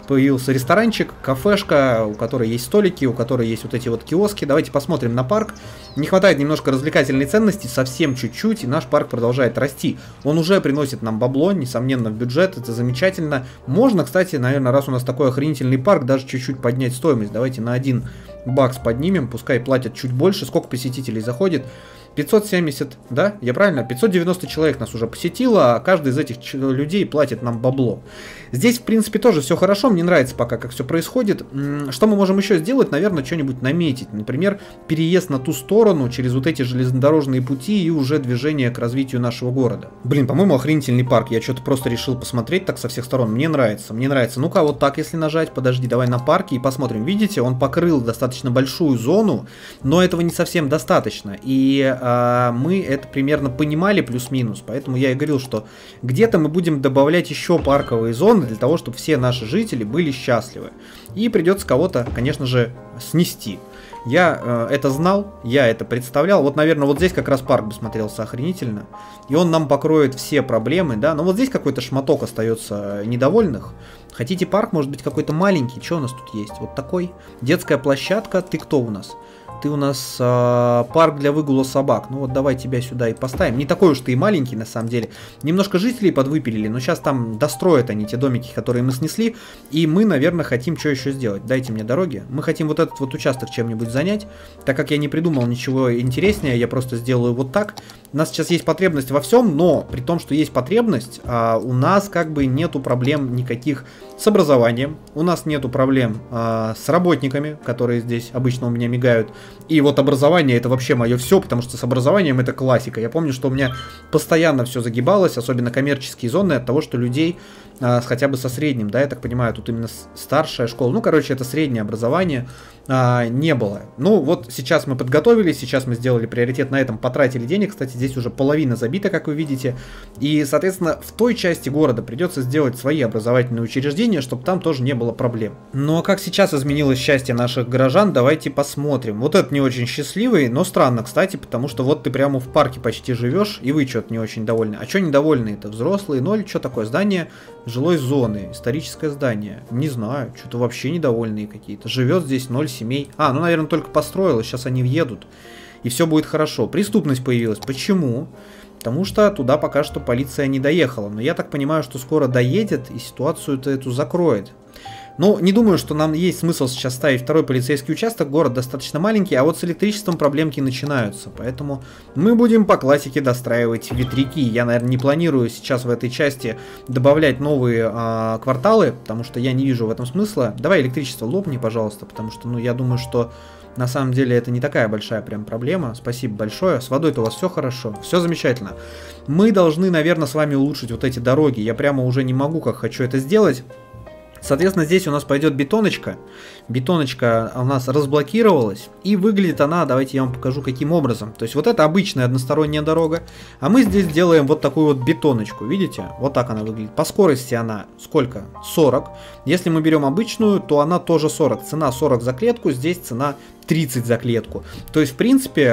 появился ресторанчик, кафешка, у которой есть столики, у которой есть вот эти вот киоски. Давайте посмотрим на парк. Не хватает немножко развлекательной ценности, совсем чуть-чуть, и наш парк продолжает расти. Он уже приносит нам бабло, несомненно, в бюджет, это замечательно. Можно, кстати, наверное, раз у нас такой охренительный парк, даже чуть-чуть поднять стоимость. Давайте на один бакс поднимем, пускай платят чуть больше. Сколько посетителей заходит? пятьсот семьдесят, да? Я правильно? пятьсот девяносто человек нас уже посетило, а каждый из этих людей платит нам бабло. Здесь, в принципе, тоже все хорошо, мне нравится пока, как все происходит. Что мы можем еще сделать? Наверное, что-нибудь наметить. Например, переезд на ту сторону, через вот эти железнодорожные пути и уже движение к развитию нашего города. Блин, по-моему, охренительный парк. Я что-то просто решил посмотреть так со всех сторон. Мне нравится, мне нравится. Ну-ка, вот так, если нажать, подожди, давай на парке и посмотрим. Видите, он покрыл достаточно большую зону, но этого не совсем достаточно. И а, мы это примерно понимали плюс-минус, поэтому я и говорил, что где-то мы будем добавлять еще парковые зоны, для того, чтобы все наши жители были счастливы. И придется кого-то, конечно же, снести. Я э, это знал, я это представлял. Вот, наверное, вот здесь как раз парк бы смотрелся охренительно. И он нам покроет все проблемы, да. Но вот здесь какой-то шматок остается недовольных. Хотите парк, может быть, какой-то маленький? Что у нас тут есть? Вот такой. Детская площадка. Ты кто у нас? Ты у нас э, парк для выгула собак. Ну вот давай тебя сюда и поставим. Не такой уж ты и маленький, на самом деле. Немножко жителей подвыпилили, но сейчас там достроят они те домики, которые мы снесли. И мы, наверное, хотим что еще сделать. Дайте мне дороги. Мы хотим вот этот вот участок чем-нибудь занять. Так как я не придумал ничего интереснее, я просто сделаю вот так. У нас сейчас есть потребность во всем, но при том, что есть потребность, э, у нас как бы нету проблем никаких с образованием. У нас нету проблем э, с работниками, которые здесь обычно у меня мигают. И вот образование — это вообще мое все, потому что с образованием это классика. Я помню, что у меня постоянно все загибалось, особенно коммерческие зоны, от того, что людей а, хотя бы со средним, да, я так понимаю, тут именно старшая школа, ну, короче, это среднее образование, а, не было. Ну, вот сейчас мы подготовились, сейчас мы сделали приоритет на этом, потратили денег, кстати, здесь уже половина забита, как вы видите, и, соответственно, в той части города придется сделать свои образовательные учреждения, чтобы там тоже не было проблем. Ну, а как сейчас изменилось счастье наших горожан, давайте посмотрим. Вот этот не очень счастливый, но странно, кстати, потому что вот ты прямо в парке почти живешь, и вы что-то не очень довольны. А что недовольны? Это взрослые, ноль, что такое? Здание жилой зоны, историческое здание. Не знаю, что-то вообще недовольные какие-то. Живет здесь ноль семей. А, ну, наверное, только построилось, сейчас они въедут, и все будет хорошо. Преступность появилась. Почему? Потому что туда пока что полиция не доехала. Но я так понимаю, что скоро доедет и ситуацию-то эту закроет. Ну, не думаю, что нам есть смысл сейчас ставить второй полицейский участок. Город достаточно маленький, а вот с электричеством проблемки начинаются. Поэтому мы будем по классике достраивать ветряки. Я, наверное, не планирую сейчас в этой части добавлять новые а, кварталы, потому что я не вижу в этом смысла. Давай электричество лопни, пожалуйста, потому что, ну, я думаю, что на самом деле это не такая большая прям проблема. Спасибо большое. С водой-то у вас все хорошо, все замечательно. Мы должны, наверное, с вами улучшить вот эти дороги. Я прямо уже не могу, как хочу это сделать. Соответственно, здесь у нас пойдет бетоночка. Бетоночка у нас разблокировалась. И выглядит она, давайте я вам покажу, каким образом. То есть вот это обычная односторонняя дорога. А мы здесь делаем вот такую вот бетоночку. Видите? Вот так она выглядит. По скорости она сколько? сорок. Если мы берем обычную, то она тоже сорок. Цена сорок за клетку. Здесь цена тридцать за клетку. То есть, в принципе,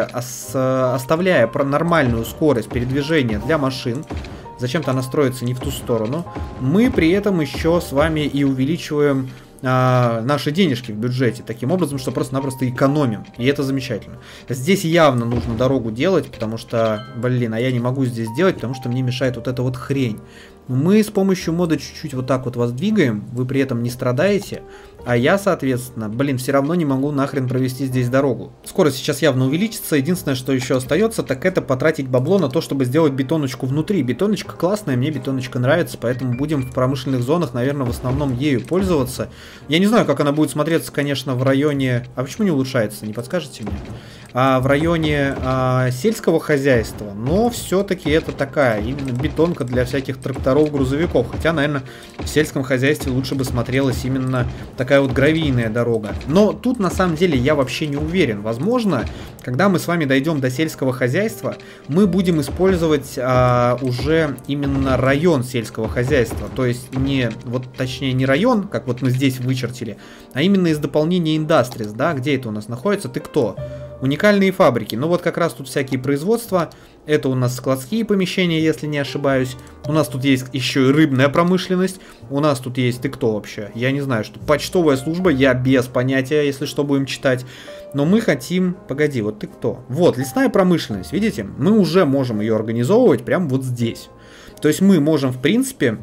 оставляя нормальную скорость передвижения для машин, зачем-то она строится не в ту сторону, мы при этом еще с вами и увеличиваем а, наши денежки в бюджете, таким образом, что просто-напросто экономим, и это замечательно. Здесь явно нужно дорогу делать, потому что, блин, а я не могу здесь делать, потому что мне мешает вот эта вот хрень. Мы с помощью мода чуть-чуть вот так вот вас двигаем, вы при этом не страдаете, а я, соответственно, блин, все равно не могу нахрен провести здесь дорогу. Скорость сейчас явно увеличится, единственное, что еще остается, так это потратить бабло на то, чтобы сделать бетоночку внутри. Бетоночка классная, мне бетоночка нравится, поэтому будем в промышленных зонах, наверное, в основном ею пользоваться. Я не знаю, как она будет смотреться, конечно, в районе... А почему не улучшается, не подскажете мне? А в районе а, сельского хозяйства, но все-таки это такая именно бетонка для всяких тракторов, грузовиков. Хотя, наверное, в сельском хозяйстве лучше бы смотрелась именно такая вот гравийная дорога. Но тут на самом деле я вообще не уверен. Возможно, когда мы с вами дойдем до сельского хозяйства, мы будем использовать а, уже именно район сельского хозяйства. То есть не, вот точнее не район, как вот мы здесь вычертили, а именно из дополнения Industries, да, где это у нас находится, ты кто? Уникальные фабрики. Ну вот как раз тут всякие производства. Это у нас складские помещения, если не ошибаюсь. У нас тут есть еще и рыбная промышленность. У нас тут есть... Ты кто вообще? Я не знаю, что почтовая служба. Я без понятия, если что, будем читать. Но мы хотим... Погоди, вот ты кто? Вот, лесная промышленность. Видите? Мы уже можем ее организовывать прямо вот здесь. То есть мы можем, в принципе,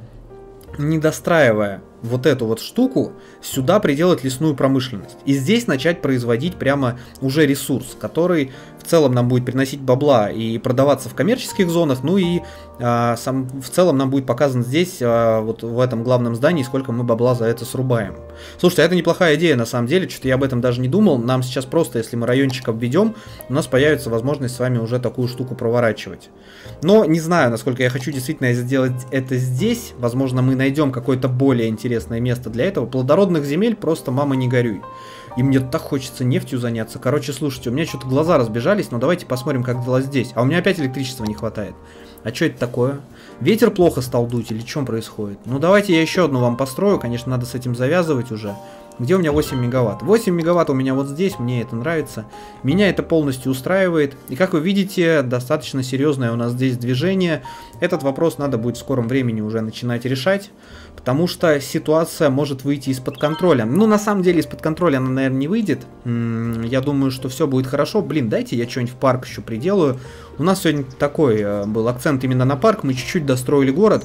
не достраивая вот эту вот штуку, сюда приделать лесную промышленность. И здесь начать производить прямо уже ресурс, который в целом нам будет приносить бабла и продаваться в коммерческих зонах, ну и а, сам, в целом нам будет показан здесь, а, вот в этом главном здании, сколько мы бабла за это срубаем. Слушайте, это неплохая идея на самом деле, что-то я об этом даже не думал. Нам сейчас просто, если мы райончик обведем, у нас появится возможность с вами уже такую штуку проворачивать. Но не знаю, насколько я хочу действительно сделать это здесь. Возможно, мы найдем какое-то более интересное место для этого. Плодородных земель просто мама не горюй. И мне так хочется нефтью заняться. Короче, слушайте, у меня что-то глаза разбежались, но давайте посмотрим, как дела здесь. А у меня опять электричества не хватает. А что это такое? Ветер плохо стал дуть или что происходит? Ну давайте я еще одну вам построю. Конечно, надо с этим завязывать уже. Где у меня восемь мегаватт? восемь мегаватт у меня вот здесь, мне это нравится. Меня это полностью устраивает. И как вы видите, достаточно серьезное у нас здесь движение. Этот вопрос надо будет в скором времени уже начинать решать. Потому что ситуация может выйти из-под контроля. Ну, на самом деле, из-под контроля она, наверное, не выйдет. М-м, я думаю, что все будет хорошо. Блин, дайте я что-нибудь в парк еще приделаю. У нас сегодня такой э, был акцент именно на парк. Мы чуть-чуть достроили город.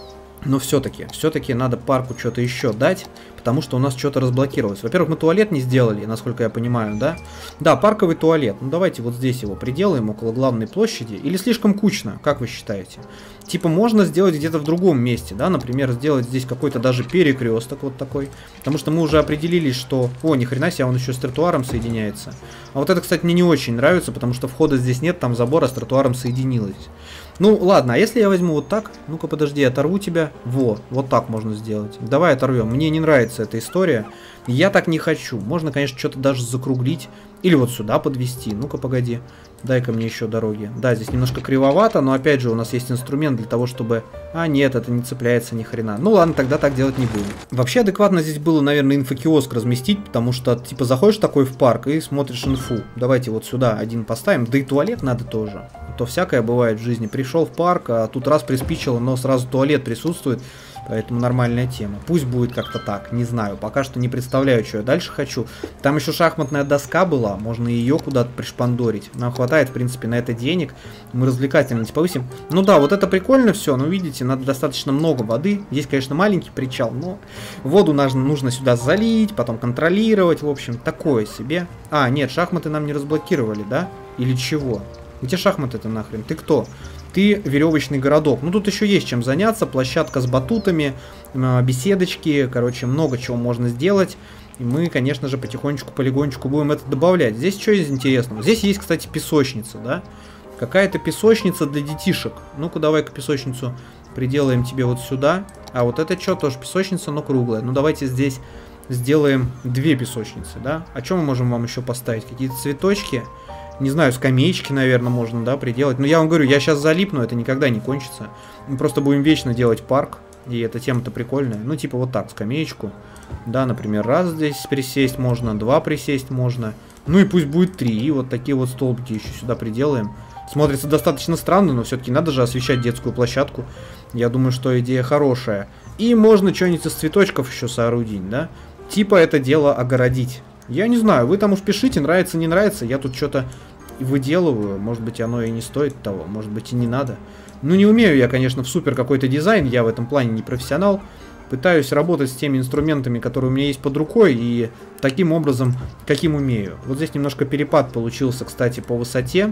Но все-таки, все-таки надо парку что-то еще дать, потому что у нас что-то разблокировалось. Во-первых, мы туалет не сделали, насколько я понимаю, да? Да, парковый туалет. Ну, давайте вот здесь его приделаем, около главной площади. Или слишком кучно, как вы считаете? Типа можно сделать где-то в другом месте, да? Например, сделать здесь какой-то даже перекресток вот такой. Потому что мы уже определились, что... О, ни хрена себе, он еще с тротуаром соединяется. А вот это, кстати, мне не очень нравится, потому что входа здесь нет, там забор, а с тротуаром соединилось. Ну, ладно, а если я возьму вот так? Ну-ка, подожди, оторву тебя. Во, вот так можно сделать. Давай оторвем. Мне не нравится эта история. Я так не хочу. Можно, конечно, что-то даже закруглить. Или вот сюда подвести. Ну-ка, погоди. Дай-ка мне еще дороги. Да, здесь немножко кривовато, но опять же у нас есть инструмент для того, чтобы... А, нет, это не цепляется ни хрена. Ну ладно, тогда так делать не будем. Вообще адекватно здесь было, наверное, инфокиоск разместить, потому что, типа, заходишь такой в парк и смотришь инфу. Давайте вот сюда один поставим. Да и туалет надо тоже. То всякое бывает в жизни. Пришел в парк, а тут раз приспичило, но сразу туалет присутствует. Поэтому нормальная тема. Пусть будет как-то так, не знаю. Пока что не представляю, что я дальше хочу. Там еще шахматная доска была, можно ее куда-то пришпандорить. Нам хватает, в принципе, на это денег. Мы развлекательность повысим. Ну да, вот это прикольно все, но видите, надо достаточно много воды. Здесь, конечно, маленький причал, но воду нужно, нужно сюда залить, потом контролировать. В общем, такое себе. А, нет, шахматы нам не разблокировали, да? Или чего? Где шахматы-то нахрен? Ты кто? Ты веревочный городок. Ну, тут еще есть чем заняться. Площадка с батутами, беседочки. Короче, много чего можно сделать. И мы, конечно же, потихонечку, полигонечку будем это добавлять. Здесь что из интересного? Здесь есть, кстати, песочница, да? Какая-то песочница для детишек. Ну-ка, давай-ка песочницу приделаем тебе вот сюда. А вот это что? Тоже песочница, но круглая. Ну, давайте здесь сделаем две песочницы, да? А что мы можем вам еще поставить? Какие-то цветочки? Не знаю, скамеечки, наверное, можно, да, приделать. Но я вам говорю, я сейчас залипну, это никогда не кончится. Мы просто будем вечно делать парк. И эта тема-то прикольная. Ну, типа вот так, скамеечку. Да, например, раз здесь присесть можно, два присесть можно. Ну и пусть будет три. И вот такие вот столбики еще сюда приделаем. Смотрится достаточно странно, но все-таки надо же освещать детскую площадку. Я думаю, что идея хорошая. И можно что-нибудь из цветочков еще соорудить, да? Типа это дело огородить. Я не знаю, вы там уж пишите, нравится, не нравится. Я тут что-то выделываю. Может быть, оно и не стоит того. Может быть, и не надо. Ну, не умею я, конечно, в супер какой-то дизайн. Я в этом плане не профессионал. Пытаюсь работать с теми инструментами, которые у меня есть под рукой. И таким образом, каким умею. Вот здесь немножко перепад получился, кстати, по высоте.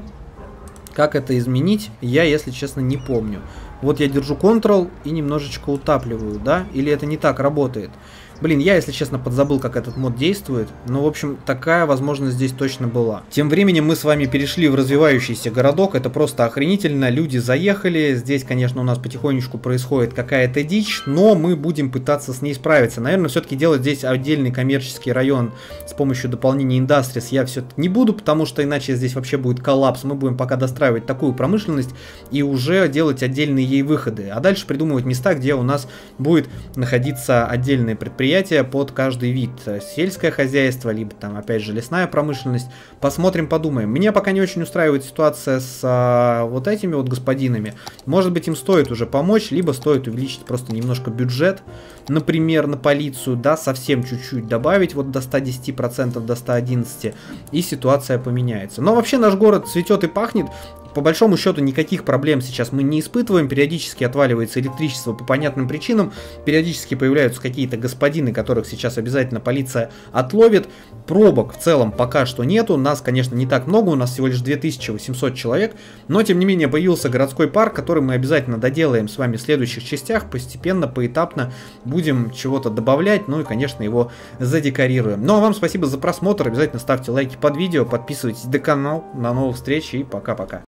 Как это изменить, я, если честно, не помню. Вот я держу Ctrl и немножечко утапливаю, да? Или это не так работает? Блин, я, если честно, подзабыл, как этот мод действует. Но, в общем, такая возможность здесь точно была. Тем временем мы с вами перешли в развивающийся городок. Это просто охренительно. Люди заехали. Здесь, конечно, у нас потихонечку происходит какая-то дичь. Но мы будем пытаться с ней справиться. Наверное, все-таки делать здесь отдельный коммерческий район с помощью дополнения Industries я все-таки не буду. Потому что иначе здесь вообще будет коллапс. Мы будем пока достраивать такую промышленность и уже делать отдельные ей выходы. А дальше придумывать места, где у нас будет находиться отдельное предприятие. предприятия под каждый вид. Сельское хозяйство, либо там опять же лесная промышленность. Посмотрим, подумаем. Меня пока не очень устраивает ситуация с а, вот этими вот господинами. Может быть, им стоит уже помочь, либо стоит увеличить просто немножко бюджет, например, на полицию, да, совсем чуть-чуть добавить вот до ста десяти процентов, до ста одиннадцати процентов, и ситуация поменяется. Но вообще наш город цветет и пахнет. По большому счету никаких проблем сейчас мы не испытываем, периодически отваливается электричество по понятным причинам, периодически появляются какие-то господины, которых сейчас обязательно полиция отловит. Пробок в целом пока что нету, нас, конечно, не так много, у нас всего лишь две тысячи восемьсот человек, но тем не менее появился городской парк, который мы обязательно доделаем с вами в следующих частях, постепенно, поэтапно будем чего-то добавлять, ну и, конечно, его задекорируем. Ну а вам спасибо за просмотр, обязательно ставьте лайки под видео, подписывайтесь на канал, до новых встреч и пока-пока.